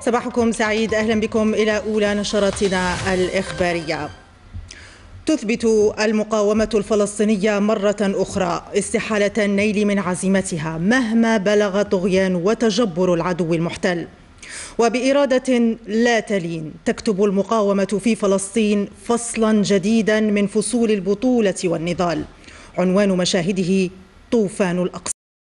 صباحكم سعيد، أهلا بكم إلى أولى نشراتنا الإخبارية. تثبت المقاومة الفلسطينية مرة أخرى استحالة النيل من عزيمتها مهما بلغ طغيان وتجبر العدو المحتل، وبإرادة لا تلين تكتب المقاومة في فلسطين فصلا جديدا من فصول البطولة والنضال. عنوان مشاهده طوفان الأقصى.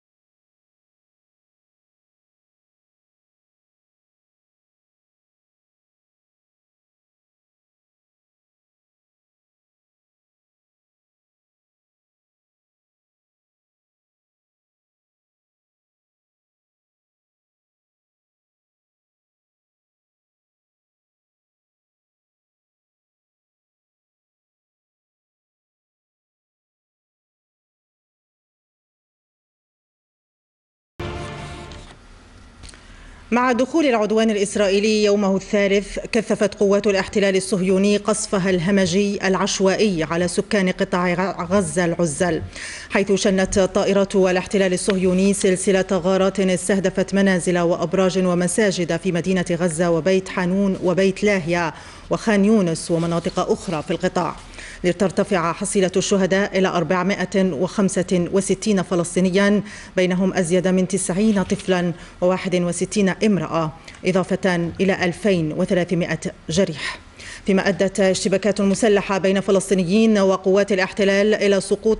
مع دخول العدوان الإسرائيلي يومه الثالث، كثفت قوات الاحتلال الصهيوني قصفها الهمجي العشوائي على سكان قطاع غزة العزل، حيث شنت طائرات الاحتلال الصهيوني سلسلة غارات استهدفت منازل وأبراج ومساجد في مدينة غزة وبيت حانون وبيت لاهيا وخان يونس ومناطق أخرى في القطاع، لترتفع حصيلة الشهداء إلى 465 فلسطينيا، بينهم أزيد من 90 طفلا و61 امرأة، إضافة إلى 2300 جريح. فيما أدت اشتباكات مسلحة بين فلسطينيين وقوات الاحتلال إلى سقوط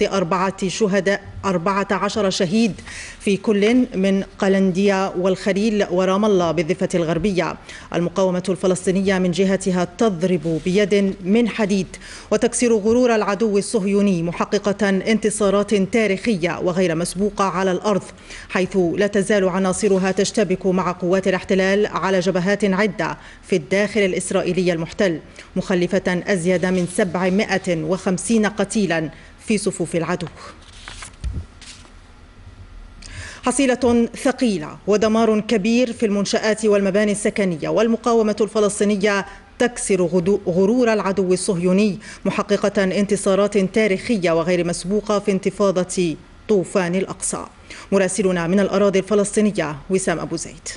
14 شهيد في كل من قلندية والخليل ورام الله بالضفة الغربية. المقاومة الفلسطينية من جهتها تضرب بيد من حديد وتكسر غرور العدو الصهيوني، محققة انتصارات تاريخية وغير مسبوقة على الأرض، حيث لا تزال عناصرها تشتبك مع قوات الاحتلال على جبهات عدة في الداخل الإسرائيلي المحتل، مخلفة أزيد من 750 قتيلا في صفوف العدو. حصيلة ثقيلة ودمار كبير في المنشآت والمباني السكنية، والمقاومة الفلسطينية تكسر غرور العدو الصهيوني، محققة انتصارات تاريخية وغير مسبوقة في انتفاضة طوفان الأقصى. مراسلنا من الأراضي الفلسطينية وسام أبو زيد.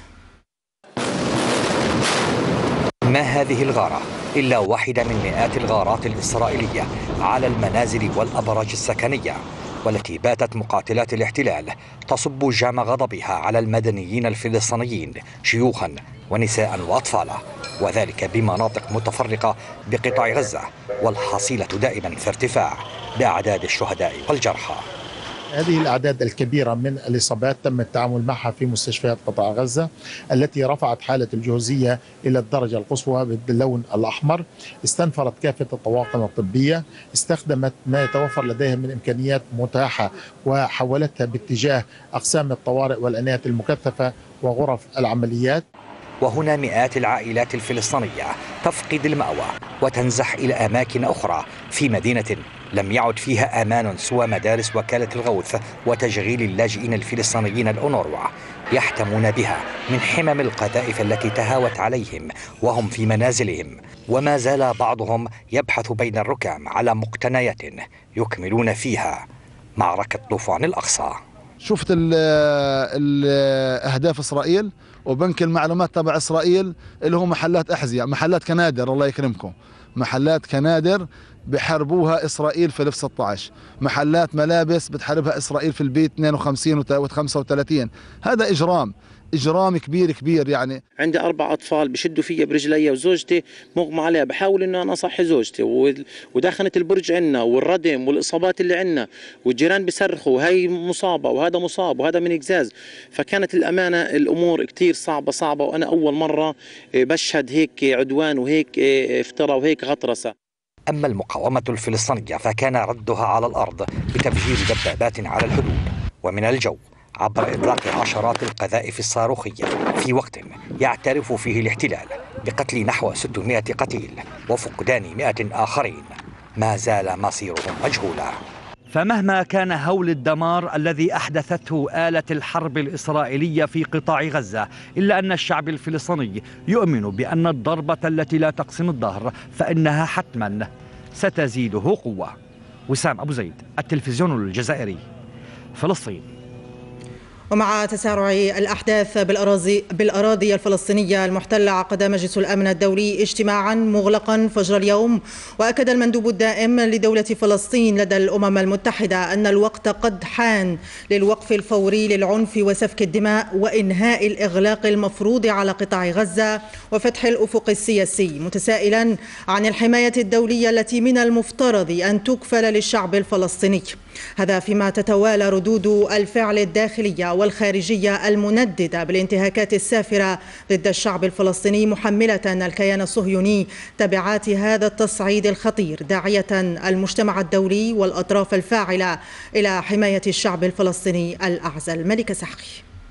ما هذه الغارة إلا واحدة من مئات الغارات الإسرائيلية على المنازل والأبراج السكنية، والتي باتت مقاتلات الاحتلال تصب جام غضبها على المدنيين الفلسطينيين شيوخا ونساء وأطفالا، وذلك بمناطق متفرقة بقطاع غزة، والحصيلة دائما في ارتفاع بأعداد الشهداء والجرحى. هذه الأعداد الكبيرة من الإصابات تم التعامل معها في مستشفيات قطاع غزة، التي رفعت حالة الجهوزية إلى الدرجة القصوى باللون الأحمر، استنفرت كافة الطواقم الطبية، استخدمت ما يتوفر لديها من إمكانيات متاحة وحولتها باتجاه أقسام الطوارئ والعناية المكثفة وغرف العمليات. وهنا مئات العائلات الفلسطينية تفقد المأوى وتنزح إلى أماكن أخرى في مدينة لم يعد فيها أمان سوى مدارس وكالة الغوث وتشغيل اللاجئين الفلسطينيين الأونروا، يحتمون بها من حمم القذائف التي تهاوت عليهم وهم في منازلهم، وما زال بعضهم يبحث بين الركام على مقتنيات يكملون فيها معركة طوفان الأقصى. شفت أهداف إسرائيل وبنك المعلومات تبع إسرائيل اللي هو محلات أحذية، محلات كنادر، الله يكرمكم، محلات كنادر بحاربوها إسرائيل في 2016، محلات ملابس بتحاربها إسرائيل في البيت 52 و35. هذا إجرام كبير يعني. عندي 4 أطفال بشدوا فيا برجلي، وزوجتي مغمى عليها، بحاول إنه أنا أصحي زوجتي، ودخنت البرج عنا والردم والإصابات اللي عنا، والجيران بيصرخوا هاي مصابة وهذا مصاب وهذا من إجزاز. فكانت الأمانة الأمور كتير صعبة، وأنا أول مرة بشهد هيك عدوان وهيك افتراء وهيك غطرسة. أما المقاومة الفلسطينية فكان ردها على الأرض بتفجير دبابات على الحدود، ومن الجو عبر إطلاق عشرات القذائف الصاروخية في وقت يعترف فيه الاحتلال بقتل نحو 600 قتيل وفقدان 100 آخرين. ما زال مصيرهم مجهولا. فمهما كان هول الدمار الذي أحدثته آلة الحرب الإسرائيلية في قطاع غزة، إلا أن الشعب الفلسطيني يؤمن بأن الضربة التي لا تقسم الظهر فإنها حتما ستزيده قوة. وسام أبو زيد، التلفزيون الجزائري، فلسطين. ومع تسارع الأحداث بالأراضي الفلسطينية المحتلة، عقد مجلس الأمن الدولي اجتماعا مغلقا فجر اليوم، وأكد المندوب الدائم لدولة فلسطين لدى الأمم المتحدة أن الوقت قد حان للوقف الفوري للعنف وسفك الدماء وإنهاء الإغلاق المفروض على قطاع غزة وفتح الأفق السياسي، متسائلا عن الحماية الدولية التي من المفترض أن تكفل للشعب الفلسطيني. هذا فيما تتوالى ردود الفعل الداخلية والخارجية المنددة بالانتهاكات السافرة ضد الشعب الفلسطيني، محملة الكيان الصهيوني تبعات هذا التصعيد الخطير، داعية المجتمع الدولي والأطراف الفاعلة إلى حماية الشعب الفلسطيني الأعزل. ملكة سحقي.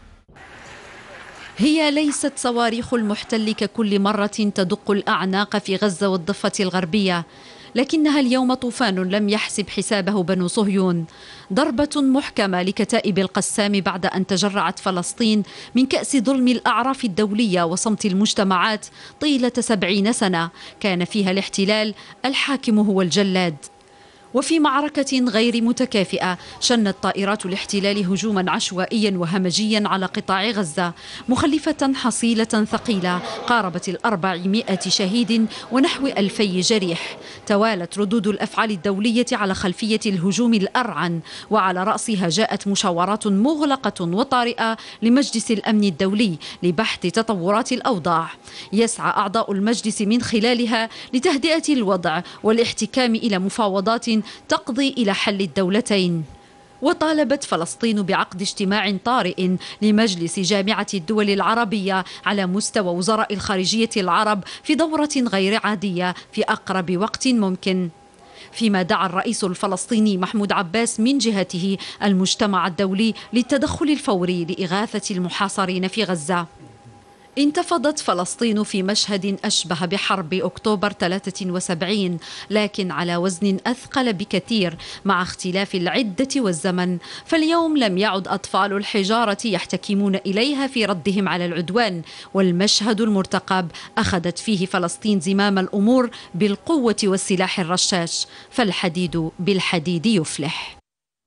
هي ليست صواريخ المحتل ككل مرة تدق الأعناق في غزة والضفة الغربية، لكنها اليوم طوفان لم يحسب حسابه بنو صهيون، ضربة محكمة لكتائب القسام بعد أن تجرعت فلسطين من كأس ظلم الأعراف الدولية وصمت المجتمعات طيلة 70 سنة كان فيها الاحتلال الحاكم هو الجلاد. وفي معركة غير متكافئة شنت طائرات الاحتلال هجوما عشوائيا وهمجيا على قطاع غزة، مخلفة حصيلة ثقيلة قاربت 400 شهيد ونحو 2000 جريح. توالت ردود الأفعال الدولية على خلفية الهجوم الأرعن، وعلى رأسها جاءت مشاورات مغلقة وطارئة لمجلس الأمن الدولي لبحث تطورات الأوضاع، يسعى أعضاء المجلس من خلالها لتهدئة الوضع والاحتكام إلى مفاوضات تقضي إلى حل الدولتين. وطالبت فلسطين بعقد اجتماع طارئ لمجلس جامعة الدول العربية على مستوى وزراء الخارجية العرب في دورة غير عادية في أقرب وقت ممكن. فيما دعا الرئيس الفلسطيني محمود عباس من جهته المجتمع الدولي للتدخل الفوري لإغاثة المحاصرين في غزة. انتفضت فلسطين في مشهد أشبه بحرب أكتوبر 73، لكن على وزن أثقل بكثير مع اختلاف العدة والزمن. فاليوم لم يعد أطفال الحجارة يحتكمون إليها في ردهم على العدوان، والمشهد المرتقب أخذت فيه فلسطين زمام الأمور بالقوة والسلاح الرشاش، فالحديد بالحديد يفلح.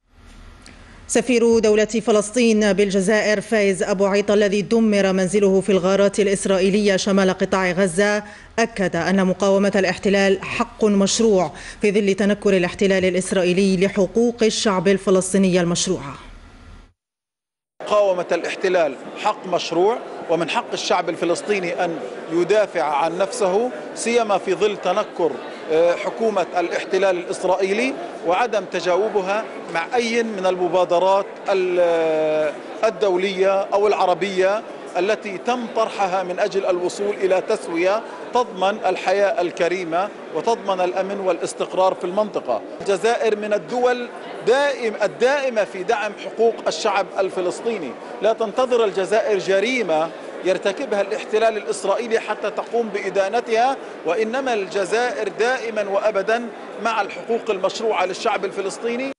سفير دولة فلسطين بالجزائر فايز أبو عيطة الذي دمر منزله في الغارات الإسرائيلية شمال قطاع غزة أكد أن مقاومة الاحتلال حق مشروع في ظل تنكر الاحتلال الإسرائيلي لحقوق الشعب الفلسطيني المشروعة. مقاومة الاحتلال حق مشروع، ومن حق الشعب الفلسطيني أن يدافع عن نفسه، سيما في ظل تنكر حكومة الاحتلال الإسرائيلي وعدم تجاوبها مع أي من المبادرات الدولية أو العربية التي تم طرحها من أجل الوصول إلى تسوية تضمن الحياة الكريمة وتضمن الأمن والاستقرار في المنطقة. الجزائر من الدول الدائمة في دعم حقوق الشعب الفلسطيني. لا تنتظر الجزائر جريمة يرتكبها الاحتلال الإسرائيلي حتى تقوم بإدانتها، وإنما الجزائر دائما وأبدا مع الحقوق المشروعة للشعب الفلسطيني.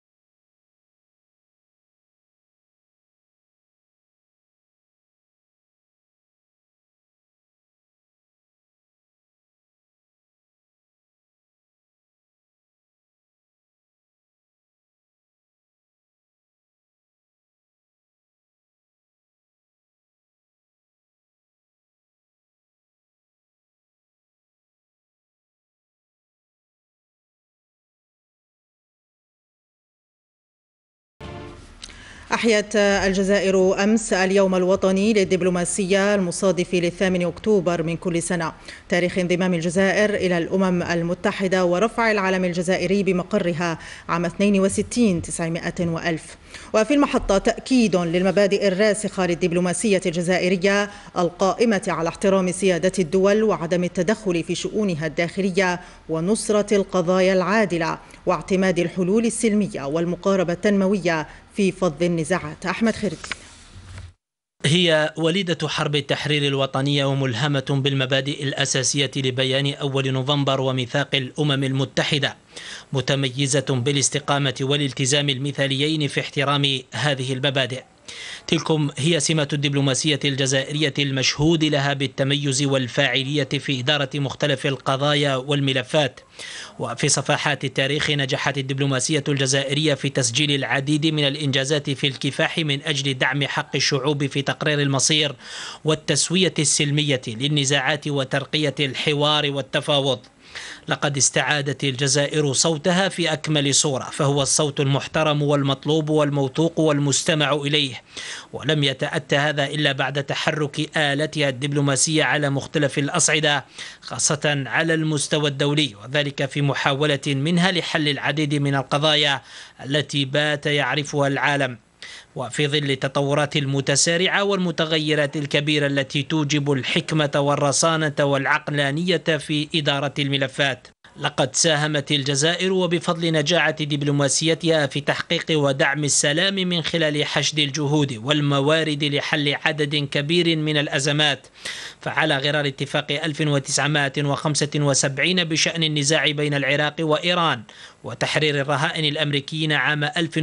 أحيت الجزائر أمس اليوم الوطني للدبلوماسية المصادف ل8 أكتوبر من كل سنة، تاريخ انضمام الجزائر إلى الأمم المتحدة ورفع العلم الجزائري بمقرها عام 62 900 وألف. وفي المحطة تأكيد للمبادئ الراسخة للدبلوماسية الجزائرية القائمة على احترام سيادة الدول وعدم التدخل في شؤونها الداخلية ونصرة القضايا العادلة واعتماد الحلول السلمية والمقاربة التنموية في فض النزاعات. أحمد خير. هي وليدة حرب التحرير الوطنية وملهمة بالمبادئ الأساسية لبيان أول نوفمبر وميثاق الأمم المتحدة، متميزة بالاستقامة والالتزام المثاليين في احترام هذه المبادئ. تلكم هي سمة الدبلوماسية الجزائرية المشهود لها بالتميز والفاعلية في إدارة مختلف القضايا والملفات. وفي صفحات التاريخ نجحت الدبلوماسية الجزائرية في تسجيل العديد من الإنجازات في الكفاح من أجل دعم حق الشعوب في تقرير المصير والتسوية السلمية للنزاعات وترقية الحوار والتفاوض. لقد استعادت الجزائر صوتها في أكمل صورة، فهو الصوت المحترم والمطلوب والموثوق والمستمع إليه، ولم يتأتى هذا إلا بعد تحرك آلتها الدبلوماسية على مختلف الأصعدة، خاصة على المستوى الدولي، وذلك في محاولة منها لحل العديد من القضايا التي بات يعرفها العالم. وفي ظل التطورات المتسارعة والمتغيرات الكبيرة التي توجب الحكمة والرصانة والعقلانية في إدارة الملفات، لقد ساهمت الجزائر وبفضل نجاعة دبلوماسيتها في تحقيق ودعم السلام من خلال حشد الجهود والموارد لحل عدد كبير من الأزمات. فعلى غرار اتفاق 1975 بشأن النزاع بين العراق وإيران وتحرير الرهائن الأمريكيين عام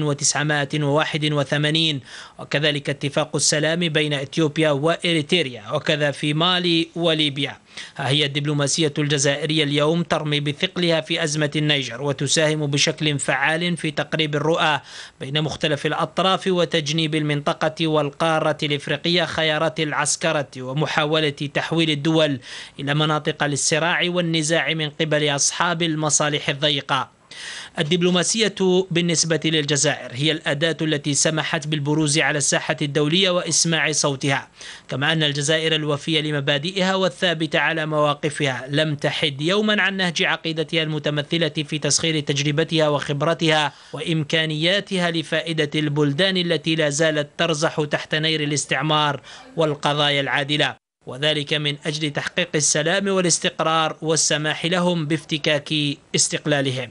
1981، وكذلك اتفاق السلام بين إثيوبيا وإريتريا، وكذا في مالي وليبيا. ها هي الدبلوماسية الجزائرية اليوم ترمي بثقلها في أزمة النيجر، وتساهم بشكل فعال في تقريب الرؤى بين مختلف الأطراف وتجنيب المنطقة والقارة الإفريقية خيارات العسكرة ومحاولة تحويل الدول إلى مناطق للصراع والنزاع من قبل أصحاب المصالح الضيقة. الدبلوماسية بالنسبة للجزائر هي الأداة التي سمحت بالبروز على الساحة الدولية وإسماع صوتها، كما أن الجزائر الوفية لمبادئها والثابتة على مواقفها لم تحد يوما عن نهج عقيدتها المتمثلة في تسخير تجربتها وخبرتها وإمكانياتها لفائدة البلدان التي لا زالت ترزح تحت نير الاستعمار والقضايا العادلة، وذلك من أجل تحقيق السلام والاستقرار والسماح لهم بافتكاك استقلالهم.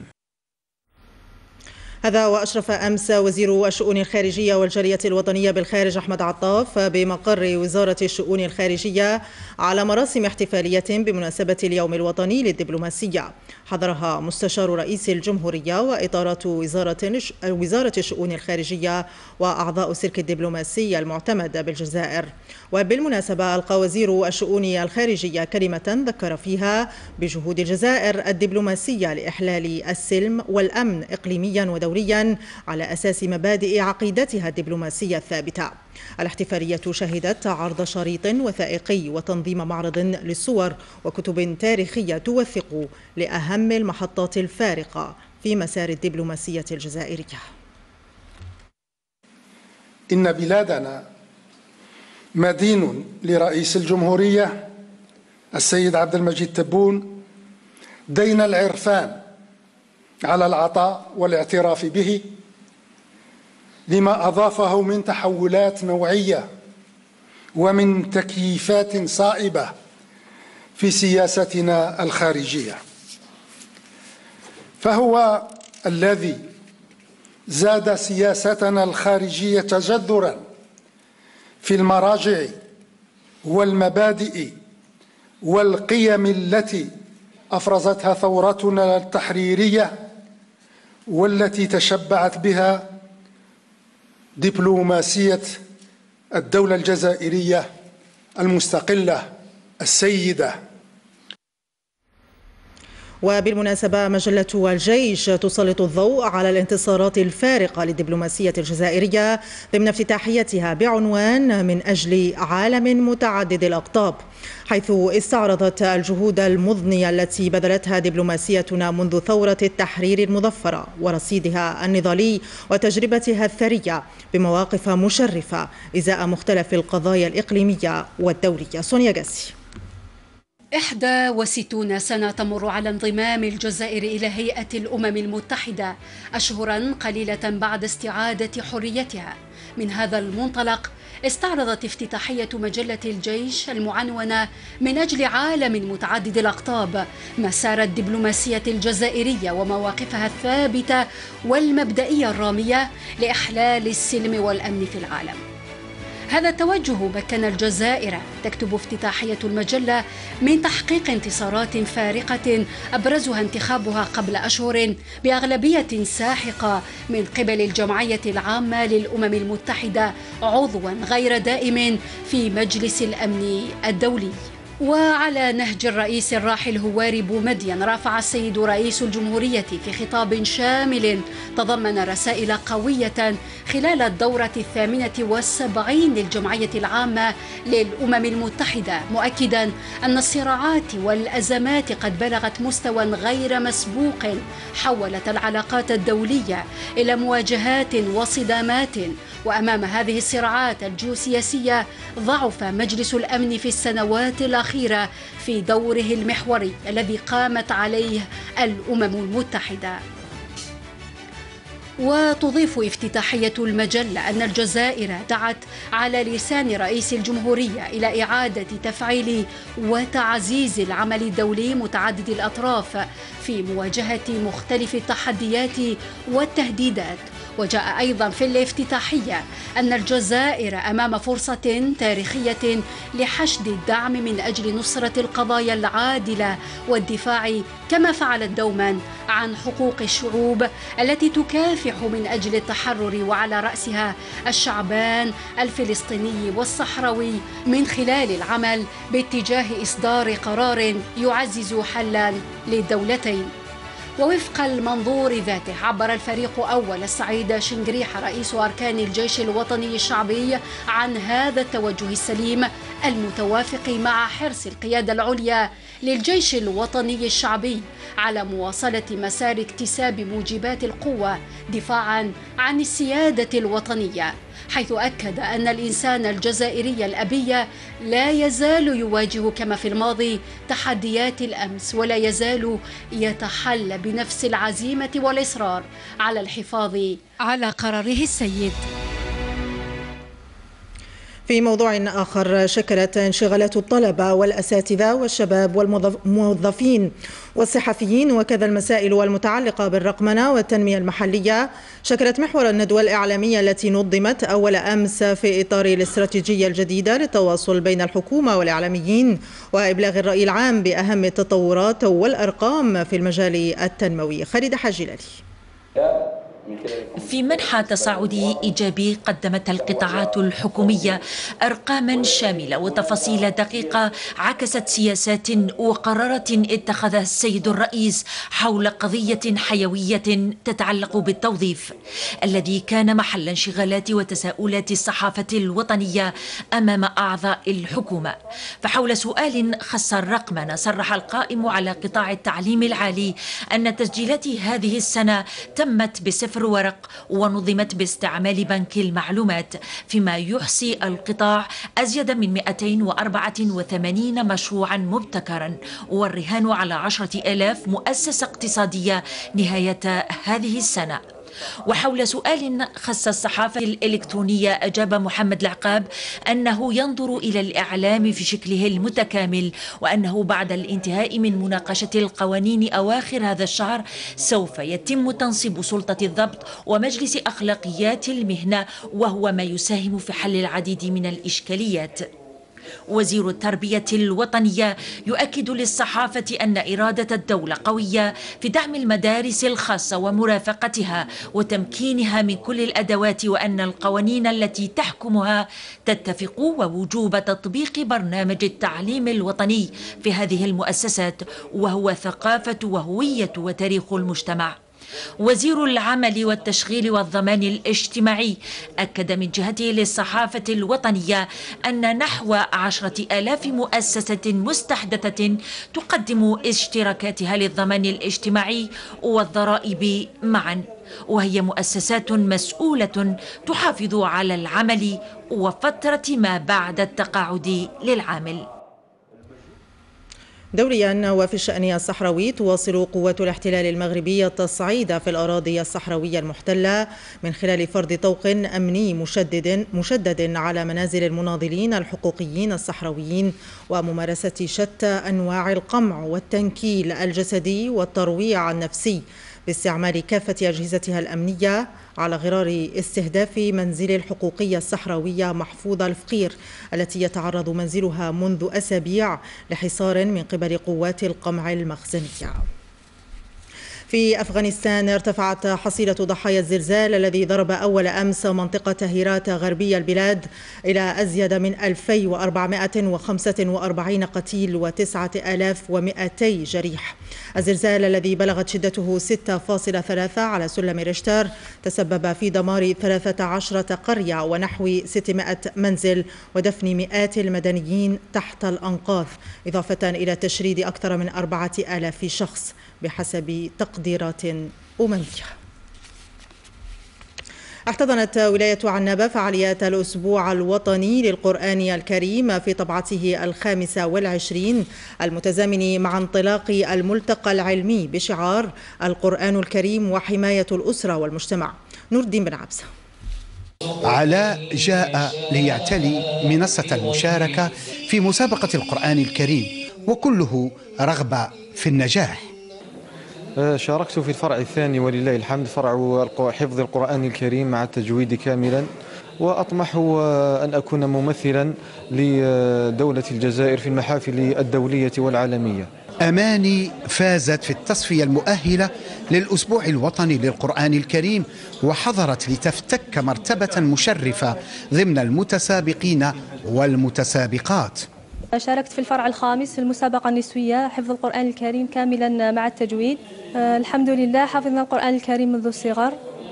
هذا وأشرف أمس وزير الشؤون الخارجية والجالية الوطنية بالخارج أحمد عطاف بمقر وزارة الشؤون الخارجية على مراسم احتفالية بمناسبة اليوم الوطني للدبلوماسية، حضرها مستشار رئيس الجمهورية وإطارات وزارة الشؤون الخارجية وأعضاء السلك الدبلوماسي المعتمد بالجزائر. وبالمناسبة ألقى وزير الشؤون الخارجية كلمة ذكر فيها بجهود الجزائر الدبلوماسية لإحلال السلم والأمن إقليميا ودوليا على أساس مبادئ عقيدتها الدبلوماسية الثابتة. الاحتفالية شهدت عرض شريط وثائقي وتنظيم معرض للصور وكتب تاريخية توثق لأهم المحطات الفارقة في مسار الدبلوماسية الجزائرية. إن بلادنا مدين لرئيس الجمهورية السيد عبد المجيد تبون دين العرفان على العطاء والاعتراف به لما أضافه من تحولات نوعية ومن تكييفات صائبة في سياستنا الخارجية، فهو الذي زاد سياستنا الخارجية جذرا في المراجع والمبادئ والقيم التي أفرزتها ثورتنا التحريرية والتي تشبعت بها دبلوماسية الدولة الجزائرية المستقلة السيدة. وبالمناسبة مجلة الجيش تسلط الضوء على الانتصارات الفارقة للدبلوماسية الجزائرية ضمن افتتاحيتها بعنوان من أجل عالم متعدد الأقطاب، حيث استعرضت الجهود المضنية التي بذلتها دبلوماسيتنا منذ ثورة التحرير المظفرة ورصيدها النضالي وتجربتها الثرية بمواقف مشرفة إزاء مختلف القضايا الإقليمية والدولية. سونيا جاسي. 61 سنة تمر على انضمام الجزائر إلى هيئة الأمم المتحدة، أشهرا قليلة بعد استعادة حريتها. من هذا المنطلق استعرضت افتتاحية مجلة الجيش المعنونة من أجل عالم متعدد الأقطاب مسار الدبلوماسية الجزائرية ومواقفها الثابتة والمبدئية الرامية لإحلال السلم والأمن في العالم. هذا التوجه مكن الجزائر، تكتب افتتاحية المجلة، من تحقيق انتصارات فارقة أبرزها انتخابها قبل أشهر بأغلبية ساحقة من قبل الجمعية العامة للأمم المتحدة عضوا غير دائم في مجلس الأمن الدولي. وعلى نهج الرئيس الراحل هواري بومدين، رافع السيد رئيس الجمهورية في خطاب شامل تضمن رسائل قوية خلال الدورة 78 للجمعية العامة للأمم المتحدة، مؤكدا أن الصراعات والأزمات قد بلغت مستوى غير مسبوق حولت العلاقات الدولية إلى مواجهات وصدامات. وأمام هذه الصراعات الجيوسياسية ضعف مجلس الأمن في السنوات الأخيرة في دوره المحوري الذي قامت عليه الأمم المتحدة. وتضيف افتتاحية المجلة أن الجزائر دعت على لسان رئيس الجمهورية إلى إعادة تفعيل وتعزيز العمل الدولي متعدد الأطراف في مواجهة مختلف التحديات والتهديدات. وجاء أيضا في الافتتاحية أن الجزائر أمام فرصة تاريخية لحشد الدعم من أجل نصرة القضايا العادلة والدفاع كما فعلت دوما عن حقوق الشعوب التي تكافح من أجل التحرر، وعلى رأسها الشعبان الفلسطيني والصحراوي، من خلال العمل باتجاه إصدار قرار يعزز حلا للدولتين. ووفق المنظور ذاته، عبر الفريق أول السعيد شنقريحة رئيس أركان الجيش الوطني الشعبي عن هذا التوجه السليم المتوافق مع حرص القيادة العليا للجيش الوطني الشعبي على مواصلة مسار اكتساب موجبات القوة دفاعا عن السيادة الوطنية، حيث أكد أن الإنسان الجزائري الأبي لا يزال يواجه كما في الماضي تحديات الأمس، ولا يزال يتحلى بنفس العزيمة والإصرار على الحفاظ على قراره السيد. في موضوع آخر، شكلت انشغالات الطلبة والأساتذة والشباب والموظفين والصحفيين وكذا المسائل المتعلقة بالرقمنة والتنمية المحلية شكلت محور الندوة الإعلامية التي نظمت أول أمس في إطار الاستراتيجية الجديدة للتواصل بين الحكومة والإعلاميين وإبلاغ الرأي العام بأهم التطورات والأرقام في المجال التنموي. خالد حجلالي. في منحى تصاعدي إيجابي قدمت القطاعات الحكومية أرقاما شاملة وتفاصيل دقيقة عكست سياسات وقرارات اتخذها السيد الرئيس حول قضية حيوية تتعلق بالتوظيف الذي كان محل انشغالات وتساؤلات الصحافة الوطنية أمام أعضاء الحكومة. فحول سؤال خص الرقمنة، صرح القائم على قطاع التعليم العالي أن تسجيلات هذه السنة تمت بصفر ورق ونظمت باستعمال بنك المعلومات، فيما يحصي القطاع أزيد من 284 مشروعا مبتكرا، والرهان على 10,000 مؤسسة اقتصادية نهاية هذه السنة. وحول سؤال خص الصحافة الإلكترونية، أجاب محمد العقاب أنه ينظر إلى الإعلام في شكله المتكامل، وأنه بعد الانتهاء من مناقشة القوانين أواخر هذا الشهر سوف يتم تنصيب سلطة الضبط ومجلس أخلاقيات المهنة، وهو ما يساهم في حل العديد من الإشكاليات. وزير التربية الوطنية يؤكد للصحافة أن إرادة الدولة قوية في دعم المدارس الخاصة ومرافقتها وتمكينها من كل الأدوات، وأن القوانين التي تحكمها تتفق، ووجوب تطبيق برنامج التعليم الوطني في هذه المؤسسات، وهو ثقافة وهوية وتاريخ المجتمع. وزير العمل والتشغيل والضمان الاجتماعي أكد من جهته للصحافة الوطنية أن نحو 10,000 مؤسسة مستحدثة تقدم اشتراكاتها للضمان الاجتماعي والضرائب معا، وهي مؤسسات مسؤولة تحافظ على العمل وفترة ما بعد التقاعد للعامل. دوريا وفي الشأن الصحراوي، تواصل قوات الاحتلال المغربي التصعيد في الأراضي الصحراوية المحتلة من خلال فرض طوق أمني مشدد على منازل المناضلين الحقوقيين الصحراويين، وممارسة شتى أنواع القمع والتنكيل الجسدي والترويع النفسي، باستعمال كافة أجهزتها الأمنية على غرار استهداف منزل الحقوقية الصحراوية محفوظة الفقير التي يتعرض منزلها منذ أسابيع لحصار من قبل قوات القمع المخزنية. في أفغانستان ارتفعت حصيلة ضحايا الزلزال الذي ضرب أول أمس منطقة هيرات غربي البلاد إلى أزيد من 2445 قتيل و9200 جريح. الزلزال الذي بلغت شدته 6.3 على سلم ريشتر تسبب في دمار 13 قرية ونحو 600 منزل ودفن مئات المدنيين تحت الأنقاض، إضافة إلى تشريد أكثر من 4000 شخص بحسب تقديرات أممية. احتضنت ولاية عنابة فعاليات الأسبوع الوطني للقرآن الكريم في طبعته 25 المتزامن مع انطلاق الملتقى العلمي بشعار القرآن الكريم وحماية الأسرة والمجتمع. نور الدين بن عبسة. علاء جاء ليعتلي منصة المشاركة في مسابقة القرآن الكريم وكله رغبة في النجاح. شاركت في الفرع الثاني ولله الحمد، فرع حفظ القرآن الكريم مع التجويد كاملا، وأطمح أن أكون ممثلا لدولة الجزائر في المحافل الدولية والعالمية. أماني فازت في التصفية المؤهلة للأسبوع الوطني للقرآن الكريم وحضرت لتفتك مرتبة مشرفة ضمن المتسابقين والمتسابقات. شاركت في الفرع الخامس في المسابقة النسوية حفظ القرآن الكريم كاملا مع التجويد. الحمد لله حفظنا القرآن الكريم منذ الصغر،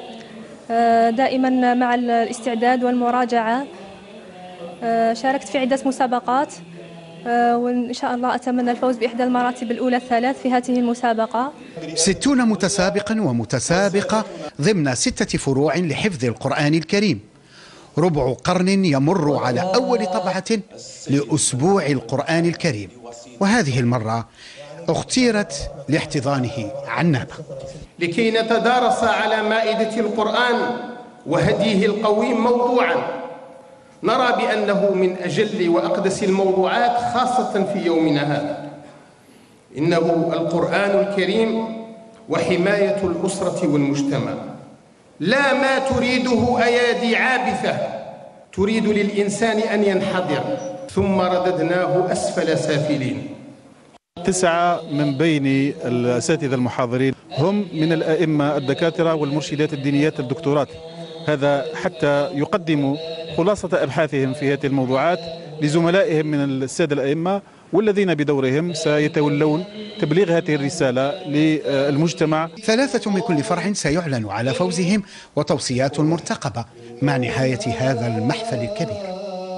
دائما مع الاستعداد والمراجعة. شاركت في عدة مسابقات وإن شاء الله أتمنى الفوز بإحدى المراتب الأولى الثلاث في هذه المسابقة. 60 متسابقا ومتسابقة ضمن 6 فروع لحفظ القرآن الكريم، ربع قرن يمر على أول طبعة لأسبوع القرآن الكريم، وهذه المرة اختيرت لاحتضانه عنابة. لكي نتدارس على مائدة القرآن وهديه القويم موضوعا نرى بأنه من أجل وأقدس الموضوعات خاصة في يومنا هذا. إنه القرآن الكريم وحماية الأسرة والمجتمع، لا ما تريده أيادي عابثة تريد للإنسان أن ينحدر ثم رددناه أسفل سافلين. 9 من بين الأساتذة المحاضرين هم من الأئمة الدكاترة والمرشدات الدينيات الدكتورات، هذا حتى يقدموا خلاصة أبحاثهم في هذه الموضوعات لزملائهم من السادة الأئمة، والذين بدورهم سيتولون تبليغ هذه الرسالة للمجتمع. 3 من كل فرع سيعلن على فوزهم وتوصيات مرتقبة مع نهاية هذا المحفل الكبير.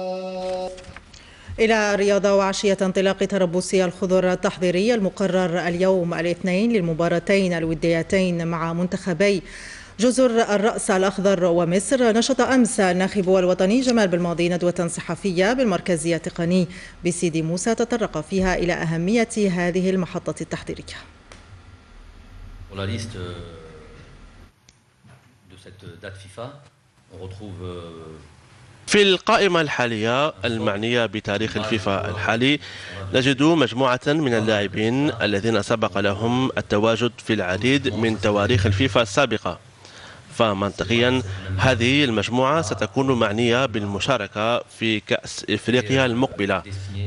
إلى الرياضة، وعشية انطلاق تربص الخضر التحضيري المقرر اليوم الاثنين للمباراتين الوديتين مع منتخبي جزر الرأس الأخضر ومصر، نشط أمس الناخب الوطني جمال بالماضي ندوة صحفية بالمركز التقني بسيدي موسى تطرق فيها إلى أهمية هذه المحطة التحضيرية. في القائمة الحالية المعنية بتاريخ الفيفا الحالي نجد مجموعة من اللاعبين الذين سبق لهم التواجد في العديد من تواريخ الفيفا السابقة، فمنطقيا هذه المجموعة ستكون معنية بالمشاركة في كأس إفريقيا المقبلة.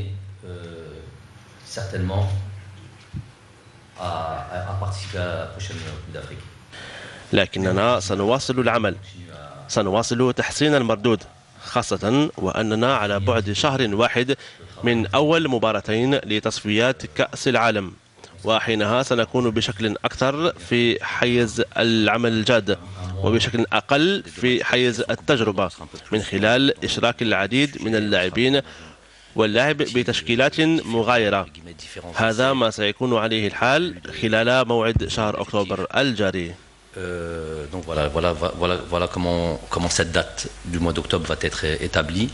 لكننا سنواصل العمل، سنواصل تحسين المردود، خاصة وأننا على بعد شهر واحد من أول مباراتين لتصفيات كأس العالم، وحينها سنكون بشكل أكثر في حيز العمل الجاد وبشكل أقل في حيز التجربة من خلال إشراك العديد من اللاعبين واللعب بتشكيلات مغايرة. هذا ما سيكون عليه الحال خلال موعد شهر أكتوبر الجاري. Donc voilà comment cette date du mois d'octobre va être établie.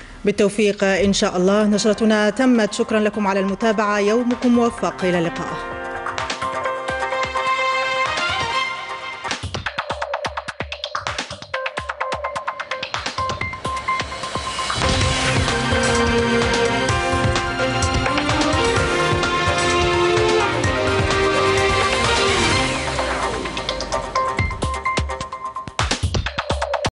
بالتوفيق إن شاء الله. نشرتنا تمت، شكرا لكم على المتابعة، يومكم موفق، إلى اللقاء.